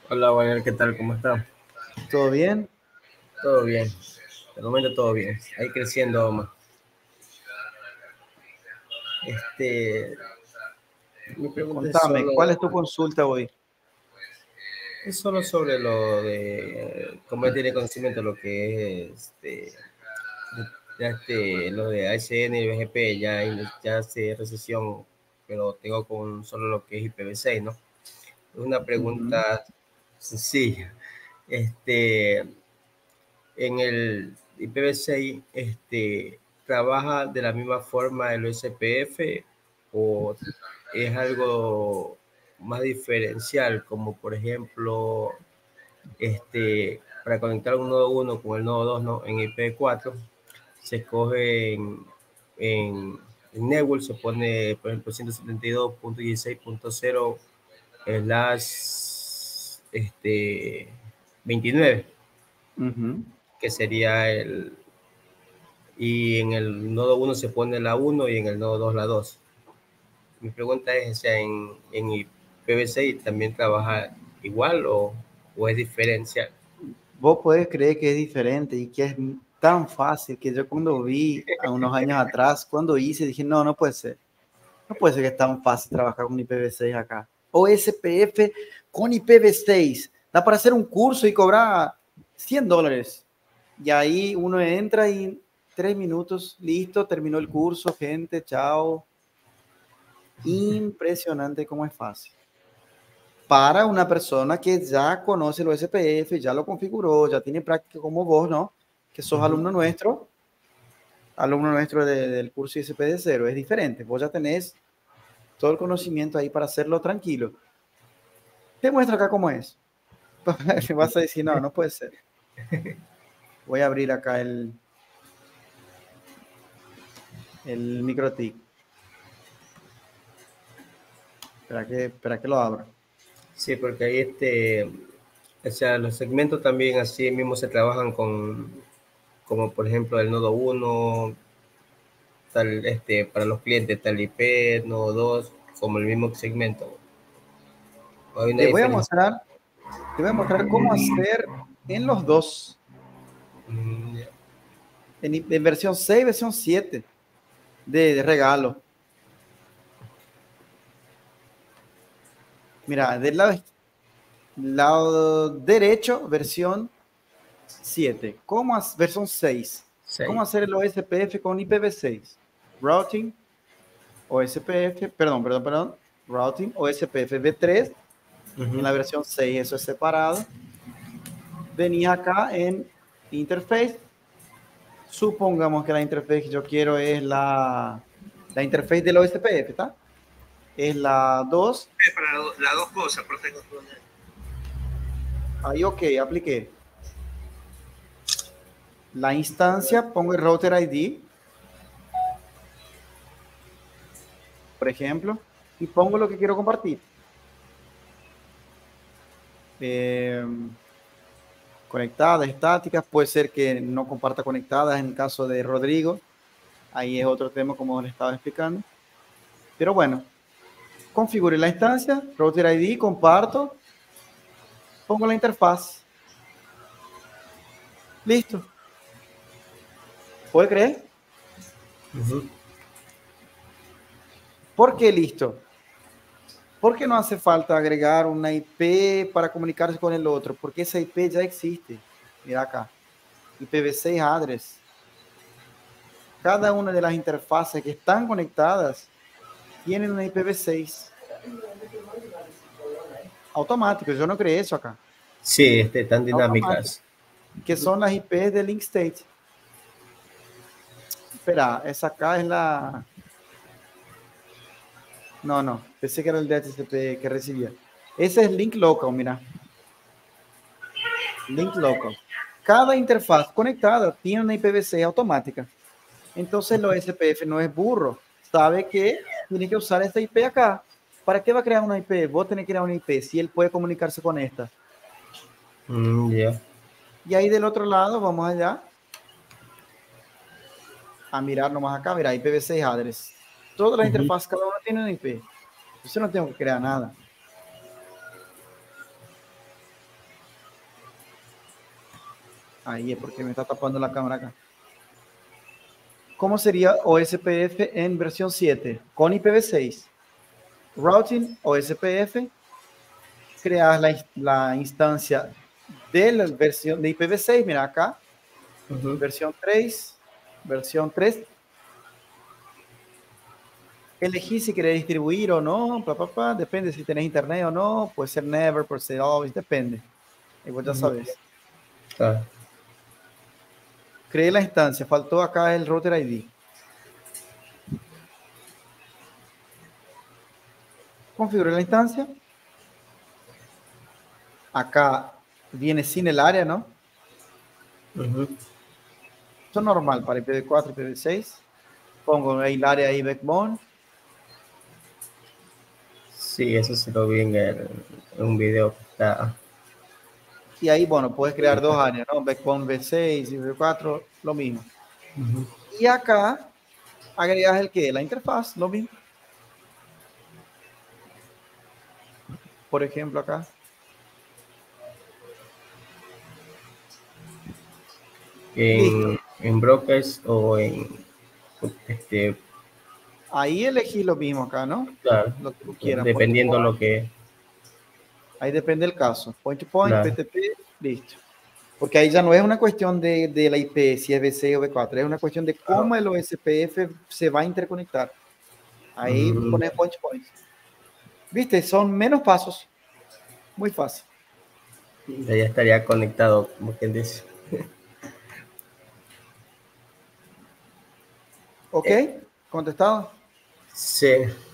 Hola, Daniel, ¿qué tal? ¿Cómo está? ¿Todo bien? Todo bien. De momento todo bien. Ahí creciendo más. Este, mi pregunta Contame, ¿cuál es tu consulta hoy? es solo sobre lo de cómo él tiene conocimiento de lo que es lo de ASN y BGP, ya hace recesión, pero tengo con solo lo que es IPv6, ¿no? Es una Ujú. pregunta sencilla. Este, en el IPv6 trabaja de la misma forma el SPF o es algo más diferencial, como por ejemplo, para conectar un nodo 1 con el nodo 2, ¿no? En IP4 se escoge en Network, se pone por ejemplo 172.16.0 slash 29, Ujú. que sería y en el nodo 1 se pone la 1 y en el nodo 2 la 2. Mi pregunta es, o sea, en IPv6 también trabaja igual o es diferencial. Vos podés creer que es diferente y que es tan fácil que yo cuando vi a unos años atrás, cuando hice, dije, no, no puede ser. No puede ser que es tan fácil trabajar con IPv6 acá. O SPF con IPv6. Da para hacer un curso y cobrar $100. Y ahí uno entra y en 3 minutos, listo, terminó el curso, gente, chao. Impresionante cómo es fácil. Para una persona que ya conoce el SPF, ya lo configuró, ya tiene práctica como vos, ¿no? Que sos alumno nuestro del curso ISP de cero, es diferente. Vos ya tenés todo el conocimiento ahí para hacerlo tranquilo. Te muestro acá cómo es. Me vas a decir, no, no puede ser. Voy a abrir acá el MikroTik. Espera que lo abra. Sí, porque ahí o sea, los segmentos también así mismo se trabajan como por ejemplo el nodo 1 tal, para los clientes, tal IP, nodo 2 como el mismo segmento. Hay una Te voy a diferencia. mostrar, te voy a mostrar cómo hacer en los dos. Ya. En versión 6, versión 7 de regalo. Mira, del lado derecho, versión 7. Versión 6. ¿Cómo Sí. hacer el OSPF con IPv6? Routing, OSPF, perdón. Routing, OSPF V3 en Ujú. la versión 6. Eso es separado. Venís acá en Interface. Supongamos que la interface que yo quiero es la interface del OSPF, ¿está? Es la 2. Para las dos cosas, perfecto. Ahí, ok, apliqué. La instancia, pongo el router ID, por ejemplo, y pongo lo que quiero compartir. Eh, Conectadas, estáticas, puede ser que no comparta conectadas en el caso de Rodrigo. Ahí es otro tema como le estaba explicando. Pero bueno, configure la instancia, router ID, comparto, pongo la interfaz. Listo. ¿Puede creer? Ujú. ¿Por qué listo? Porque no hace falta agregar una IP para comunicarse con el otro, porque esa IP ya existe. Mira acá, IPv6 address. Cada una de las interfaces que están conectadas tienen una IPv6 automático. Yo no creé eso acá. Sí, tan Automático. dinámicas. Que son las IPs de link state. Espera, esa acá es la... No. Pensé que era el DHCP que recibía. Ese es link local, mira. Link local. Cada interfaz conectada tiene una IPv6 automática. Entonces, el SPF no es burro. Sabe que tiene que usar esta IP acá. ¿Para qué va a crear una IP? Vos tenés que crear una IP si él puede comunicarse con esta. Ya. Y ahí del otro lado, vamos allá a mirar nomás acá. Mira, IPv6 address. Todas las Ujú. interfaces, cada una tiene una IP. Entonces no tengo que crear nada. Ahí es porque me está tapando la cámara acá. ¿Cómo sería OSPF en versión 7? Con IPv6. Routing OSPF. Creas la instancia de la versión de IPv6. Mira acá. Versión 3. Versión 3. Elegí si querés distribuir o no. Depende si tenés internet o no. Puede ser never, puede ser always. Depende. Y vos ya sabes. Ah, Creé la instancia. Faltó acá el router ID. Configuré la instancia. Acá viene sin el área, ¿no? Esto es normal para IPv4 y IPv6. Pongo ahí el área y backbone. sí, eso se lo vi en un video que está. Y ahí, bueno, puedes crear dos áreas, ¿no? Backbone V6 y V4, lo mismo. Y acá agregas el que, la interfaz, lo mismo. Por ejemplo, acá. Listo. En brokers o en Ahí elegí lo mismo acá, ¿no? claro, Lo que tú quieras. Point to dependiendo point. lo que, Ahí depende del caso. Point to point, claro. PTP, listo. Porque ahí ya no es una cuestión de la IP, si es V6 o V4, es una cuestión de cómo el OSPF se va a interconectar. Ahí pones point to point. ¿Viste? Son menos pasos. Muy fácil. Ya estaría conectado, como quien dice. ¿Ok? ¿Contestado? Sí.